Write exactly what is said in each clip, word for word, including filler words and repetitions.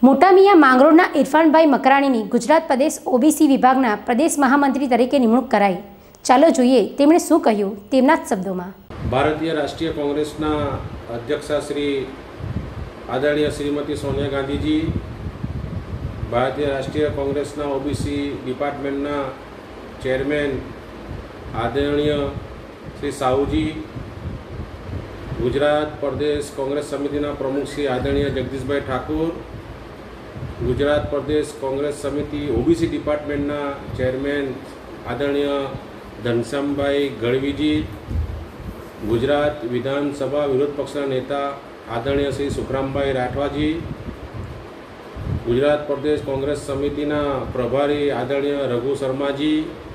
મોટા મિયા માંગરોળના ઇરફાનભાઈ મકરાણીની ગુજરાત પ્રદેશ ઓબીસી વિભાગના પ્રદેશ મહામંત્રી તરીકે નિમણૂક કરાઈ। ચાલો જોઈએ તેમણે શું કહ્યું તેમના જ શબ્દોમાં। ભારતીય રાષ્ટ્રીય કોંગ્રેસના અધ્યક્ષા શ્રી આદરણીય શ્રીમતી સોનિયા ગાંધીજી, ભારતીય રાષ્ટ્રીય કોંગ્રેસના ઓબીસી ડિપાર્ટમેન્ટના ચેરમેન આદરણીય શ્રી સાહુજી, ગુજરાત પ્રદેશ કોંગ્રેસ સમિતિના પ્રમુખ શ્રી આદરણીય જગદીશભાઈ ઠાકુર, ગુજરાત પ્રદેશ કોંગ્રેસ સમિતિ ઓબીસી ડિપાર્ટમેન્ટના ચેરમેન આદરણીય ધનશ્યામભાઈ ગઢવીજી, ગુજરાત વિધાનસભા વિરોધ પક્ષના નેતા આદરણીય શ્રી સુખરામભાઈ રાઠવાજી, ગુજરાત પ્રદેશ કોંગ્રેસ સમિતિના પ્રભારી આદરણીય રઘુ શર્માજી,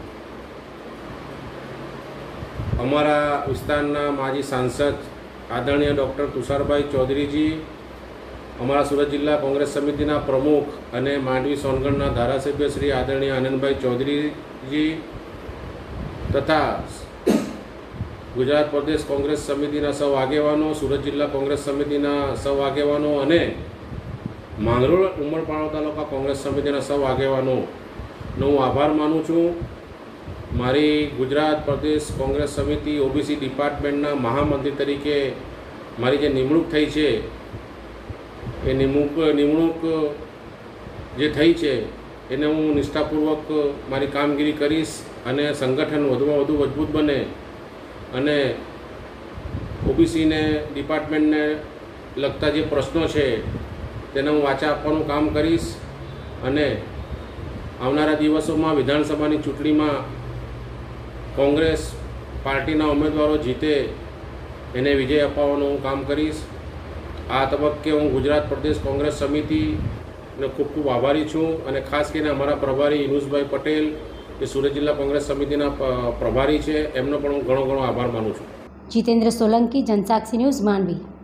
અમારા વિસ્તારના માજી સાંસદ આદરણીય ડૉક્ટર તુષારભાઈ ચૌધરીજી, અમારા સુરત જિલ્લા કોંગ્રેસ સમિતિના પ્રમુખ અને માંડવી સોનગઢના ધારાસભ્ય શ્રી આદરણીય આનંદભાઈ ચૌધરીજી તથા ગુજરાત પ્રદેશ કોંગ્રેસ સમિતિના સૌ આગેવાનો, સુરત જિલ્લા કોંગ્રેસ સમિતિના સૌ આગેવાનો અને માંગરોળ ઉમરપાડા તાલુકા કોંગ્રેસ સમિતિના સૌ આગેવાનોનો હું આભાર માનું છું। મારી ગુજરાત પ્રદેશ કોંગ્રેસ સમિતિ ઓબીસી ડિપાર્ટમેન્ટના મહામંત્રી તરીકે મારી જે નિમણૂક થઈ છે એ નિમણૂક નિમણૂક જે થઈ છે એને હું નિષ્ઠાપૂર્વક મારી કામગીરી કરીશ અને સંગઠન વધુમાં વધુ મજબૂત બને અને ઓબીસીને ડિપાર્ટમેન્ટને લગતા જે પ્રશ્નો છે તેને હું વાચા આપવાનું કામ કરીશ અને આવનારા દિવસોમાં વિધાનસભાની ચૂંટણીમાં કોંગ્રેસ પાર્ટીના ઉમેદવારો જીતે એને વિજય અપાવવાનું હું કામ કરીશ। આ તબક્કે હું ગુજરાત પ્રદેશ કોંગ્રેસ સમિતિને ખૂબ ખૂબ આભારી છું અને ખાસ કરીને અમારા પ્રભારી યુનુસભાઈ પટેલ જે સુરત જિલ્લા કોંગ્રેસ સમિતિના પ્રભારી છે એમનો પણ હું ઘણો ઘણો આભાર માનું છું। જીતેન્દ્ર સોલંકી, જનસાક્ષી ન્યૂઝ, માંડવી।